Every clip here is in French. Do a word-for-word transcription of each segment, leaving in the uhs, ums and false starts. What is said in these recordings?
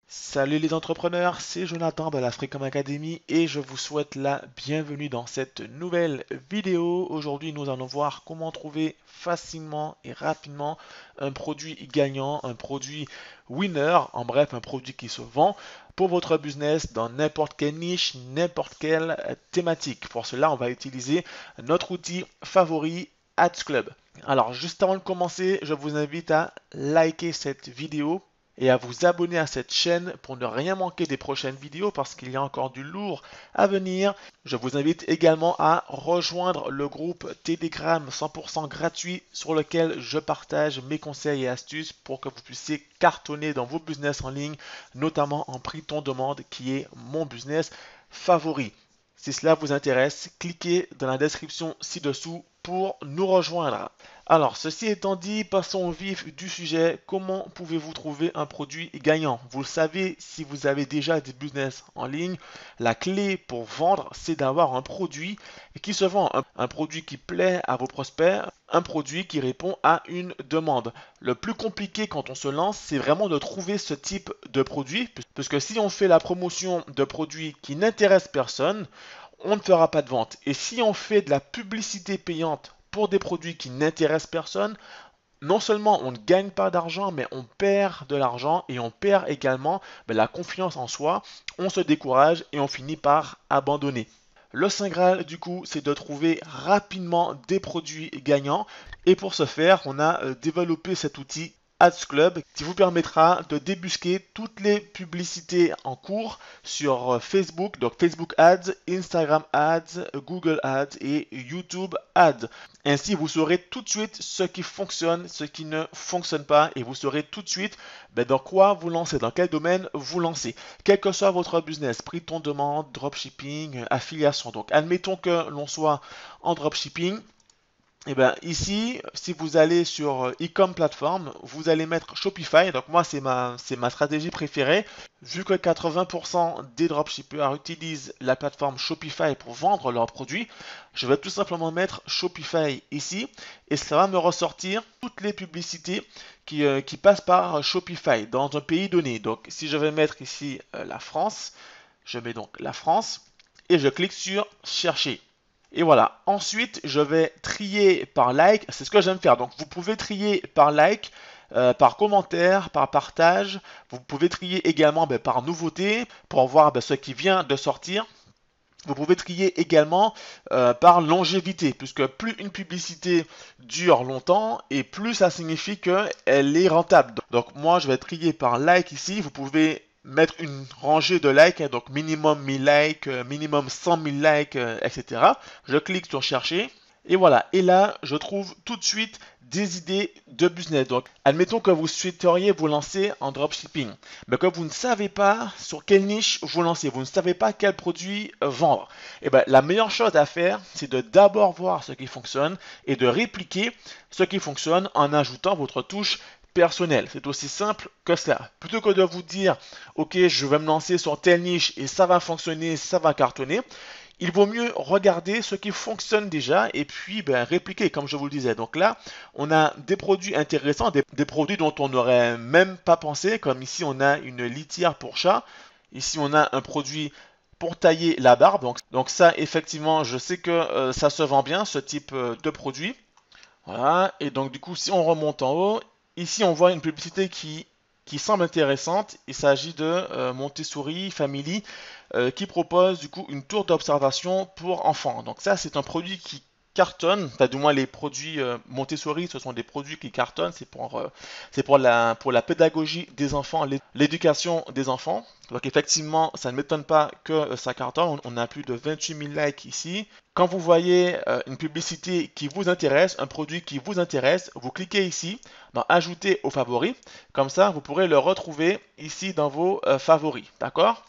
Salut les entrepreneurs, c'est Jonathan de la Freecom Academy et je vous souhaite la bienvenue dans cette nouvelle vidéo. Aujourd'hui, nous allons voir comment trouver facilement et rapidement un produit gagnant, un produit winner, en bref, un produit qui se vend pour votre business dans n'importe quelle niche, n'importe quelle thématique. Pour cela, on va utiliser notre outil favori, Ads Club. Alors, juste avant de commencer, je vous invite à liker cette vidéo et à vous abonner à cette chaîne pour ne rien manquer des prochaines vidéos parce qu'il y a encore du lourd à venir. Je vous invite également à rejoindre le groupe Telegram cent pour cent gratuit sur lequel je partage mes conseils et astuces pour que vous puissiez cartonner dans vos business en ligne, notamment en prix ton demande qui est mon business favori. Si cela vous intéresse, cliquez dans la description ci-dessous pour nous rejoindre. Alors, ceci étant dit, passons au vif du sujet. Comment pouvez-vous trouver un produit gagnant? Vous le savez, si vous avez déjà des business en ligne, la clé pour vendre, c'est d'avoir un produit qui se vend, un, un produit qui plaît à vos prospects, un produit qui répond à une demande. Le plus compliqué quand on se lance, c'est vraiment de trouver ce type de produit, puisque si on fait la promotion de produits qui n'intéressent personne, on ne fera pas de vente. Et si on fait de la publicité payante pour des produits qui n'intéressent personne, non seulement on ne gagne pas d'argent, mais on perd de l'argent et on perd également ben, la confiance en soi, on se décourage et on finit par abandonner. Le Saint Graal, du coup, c'est de trouver rapidement des produits gagnants. Et pour ce faire, on a euh, développé cet outil Ads Club qui vous permettra de débusquer toutes les publicités en cours sur euh, Facebook, donc Facebook Ads, Instagram Ads, Google Ads et YouTube Ads. Ainsi, vous saurez tout de suite ce qui fonctionne, ce qui ne fonctionne pas et vous saurez tout de suite ben, dans quoi vous lancez, dans quel domaine vous lancez. Quel que soit votre business, prix ton demande, dropshipping, affiliation. Donc, admettons que l'on soit en dropshipping. Et bien ici, si vous allez sur e-com platform, vous allez mettre Shopify. Donc moi, c'est ma, c'est ma stratégie préférée. Vu que quatre-vingts pour cent des dropshippers utilisent la plateforme Shopify pour vendre leurs produits, je vais tout simplement mettre Shopify ici. Et ça va me ressortir toutes les publicités qui, euh, qui passent par Shopify dans un pays donné. Donc si je vais mettre ici euh, la France, je mets donc la France et je clique sur Chercher. Et voilà, ensuite je vais trier par like, c'est ce que j'aime faire. Donc vous pouvez trier par like, euh, par commentaire, par partage. Vous pouvez trier également ben, par nouveauté pour voir ben, ce qui vient de sortir. Vous pouvez trier également euh, par longévité, puisque plus une publicité dure longtemps et plus ça signifie qu'elle est rentable. Donc moi je vais trier par like ici. Vous pouvez mettre une rangée de likes, hein, donc minimum mille likes, euh, minimum cent mille likes, euh, et cetera. Je clique sur chercher. Et voilà, et là, je trouve tout de suite des idées de business. Donc, admettons que vous souhaiteriez vous lancer en dropshipping, mais que vous ne savez pas sur quelle niche vous lancer, vous ne savez pas quel produit euh, vendre. Et bien, la meilleure chose à faire, c'est de d'abord voir ce qui fonctionne et de répliquer ce qui fonctionne en ajoutant votre touche personnelle. C'est aussi simple que cela. Plutôt que de vous dire, ok, je vais me lancer sur telle niche et ça va fonctionner, ça va cartonner. Il vaut mieux regarder ce qui fonctionne déjà et puis ben, répliquer, comme je vous le disais. Donc là, on a des produits intéressants, des, des produits dont on n'aurait même pas pensé, comme ici, on a une litière pour chat. Ici, on a un produit pour tailler la barbe. Donc, donc ça, effectivement, je sais que euh, ça se vend bien, ce type euh, de produit. Voilà, et donc du coup, si on remonte en haut, ici, on voit une publicité qui qui semble intéressante. Il s'agit de euh, Montessori Family euh, qui propose du coup une tour d'observation pour enfants. Donc ça, c'est un produit qui cartonne, enfin du moins les produits euh, Montessori, ce sont des produits qui cartonnent, c'est pour, euh, c'est pour la, pour la pédagogie des enfants, l'éducation des enfants. Donc effectivement, ça ne m'étonne pas que euh, ça cartonne, on a plus de vingt-huit mille likes ici. Quand vous voyez euh, une publicité qui vous intéresse, un produit qui vous intéresse, vous cliquez ici dans Ajouter aux favoris. Comme ça, vous pourrez le retrouver ici dans vos euh, favoris. D'accord?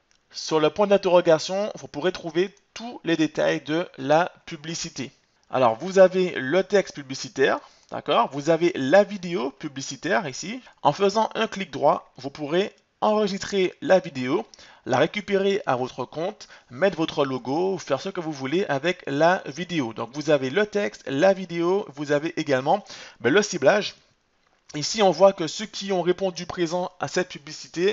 Sur le point d'interrogation, vous pourrez trouver tous les détails de la publicité. Alors, vous avez le texte publicitaire, d'accord? Vous avez la vidéo publicitaire ici. En faisant un clic droit, vous pourrez enregistrer la vidéo, la récupérer à votre compte, mettre votre logo, faire ce que vous voulez avec la vidéo. Donc, vous avez le texte, la vidéo, vous avez également ben, le ciblage. Ici, on voit que ceux qui ont répondu présent à cette publicité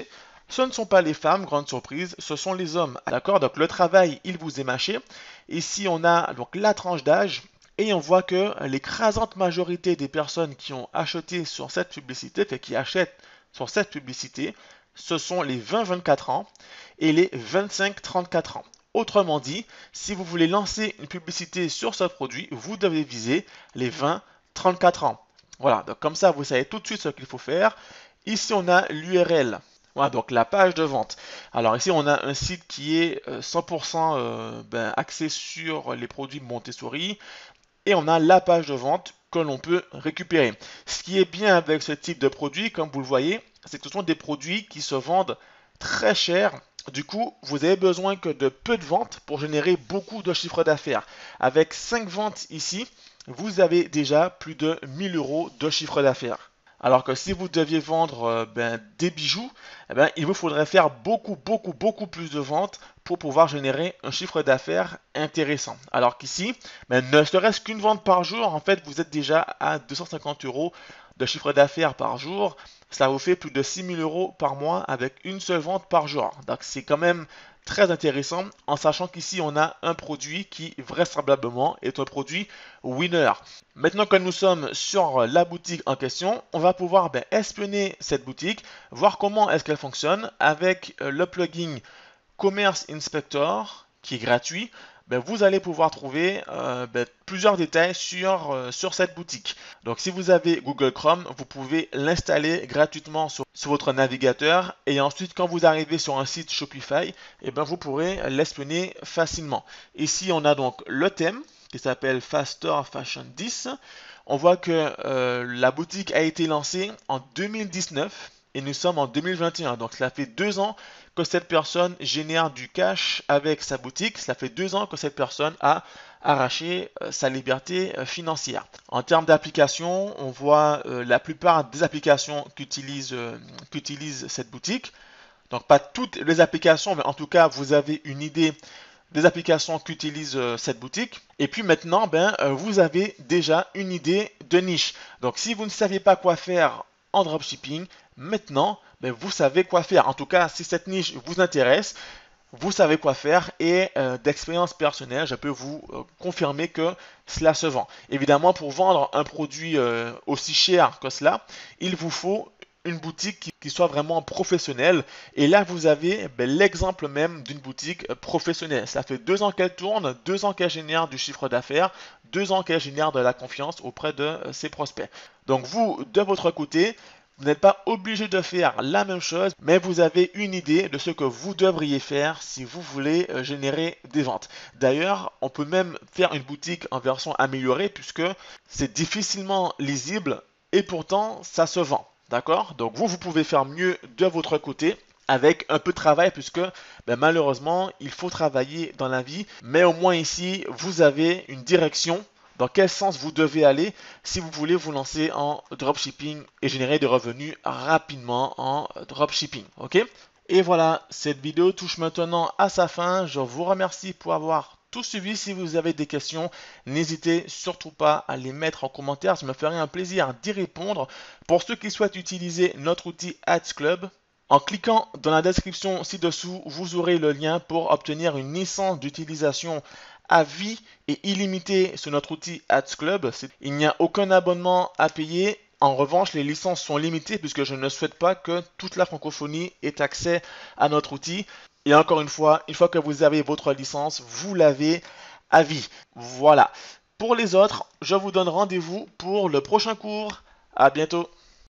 Ce ne sont pas les femmes, grande surprise, ce sont les hommes. D'accord? Donc le travail, il vous est mâché. Ici, on a donc la tranche d'âge. Et on voit que l'écrasante majorité des personnes qui ont acheté sur cette publicité, fait qui achètent sur cette publicité, ce sont les vingt à vingt-quatre ans et les vingt-cinq à trente-quatre ans. Autrement dit, si vous voulez lancer une publicité sur ce produit, vous devez viser les vingt à trente-quatre ans. Voilà, donc comme ça, vous savez tout de suite ce qu'il faut faire. Ici, on a l'U R L. Voilà, donc la page de vente. Alors ici, on a un site qui est cent pour cent euh, ben, axé sur les produits Montessori. Et on a la page de vente que l'on peut récupérer. Ce qui est bien avec ce type de produit, comme vous le voyez, c'est que ce sont des produits qui se vendent très cher. Du coup, vous avez besoin que de peu de ventes pour générer beaucoup de chiffre d'affaires. Avec cinq ventes ici, vous avez déjà plus de mille euros de chiffre d'affaires. Alors que si vous deviez vendre euh, ben, des bijoux, eh ben, il vous faudrait faire beaucoup, beaucoup, beaucoup plus de ventes pour pouvoir générer un chiffre d'affaires intéressant. Alors qu'ici, ben, ne serait-ce qu'une vente par jour, en fait, vous êtes déjà à deux cent cinquante euros de chiffre d'affaires par jour. Cela vous fait plus de six mille euros par mois avec une seule vente par jour. Donc c'est quand même très intéressant en sachant qu'ici on a un produit qui vraisemblablement est un produit winner. Maintenant que nous sommes sur la boutique en question, on va pouvoir ben, espionner cette boutique, voir comment est-ce qu'elle fonctionne avec le plugin Commerce Inspector qui est gratuit. Ben, vous allez pouvoir trouver euh, ben, plusieurs détails sur, euh, sur cette boutique. Donc si vous avez Google Chrome, vous pouvez l'installer gratuitement sur, sur votre navigateur et ensuite quand vous arrivez sur un site Shopify, eh ben, vous pourrez l'espionner facilement. Ici on a donc le thème qui s'appelle Faster Fashion dix. On voit que euh, la boutique a été lancée en deux mille dix-neuf. Et nous sommes en deux mille vingt et un, donc cela fait deux ans que cette personne génère du cash avec sa boutique. Cela fait deux ans que cette personne a arraché euh, sa liberté euh, financière. En termes d'applications, on voit euh, la plupart des applications qu'utilise euh, qu'utilise cette boutique. Donc pas toutes les applications, mais en tout cas vous avez une idée des applications qu'utilise euh, cette boutique. Et puis maintenant, ben, euh, vous avez déjà une idée de niche. Donc si vous ne saviez pas quoi faire en dropshipping, maintenant, ben, vous savez quoi faire. En tout cas, si cette niche vous intéresse, vous savez quoi faire et euh, d'expérience personnelle, je peux vous euh, confirmer que cela se vend. Évidemment, pour vendre un produit euh, aussi cher que cela, il vous faut une boutique qui, qui soit vraiment professionnelle. Et là, vous avez ben, l'exemple même d'une boutique professionnelle. Ça fait deux ans qu'elle tourne, deux ans qu'elle génère du chiffre d'affaires, deux ans qu'elle génère de la confiance auprès de euh, ses prospects. Donc vous, de votre côté, vous n'êtes pas obligé de faire la même chose, mais vous avez une idée de ce que vous devriez faire si vous voulez euh, générer des ventes. D'ailleurs, on peut même faire une boutique en version améliorée puisque c'est difficilement lisible et pourtant ça se vend. D'accord? Donc vous, vous pouvez faire mieux de votre côté avec un peu de travail puisque ben, malheureusement, il faut travailler dans la vie. Mais au moins ici, vous avez une direction dans quel sens vous devez aller si vous voulez vous lancer en dropshipping et générer des revenus rapidement en dropshipping. Ok? Et voilà, cette vidéo touche maintenant à sa fin. Je vous remercie pour avoir tout suivi. Si vous avez des questions, n'hésitez surtout pas à les mettre en commentaire. Ça me ferait un plaisir d'y répondre. Pour ceux qui souhaitent utiliser notre outil Ads Club, en cliquant dans la description ci-dessous, vous aurez le lien pour obtenir une licence d'utilisation à vie et illimitée sur notre outil Ads Club. Il n'y a aucun abonnement à payer. En revanche, les licences sont limitées puisque je ne souhaite pas que toute la francophonie ait accès à notre outil. Et encore une fois, une fois que vous avez votre licence, vous l'avez à vie. Voilà. Pour les autres, je vous donne rendez-vous pour le prochain cours. À bientôt.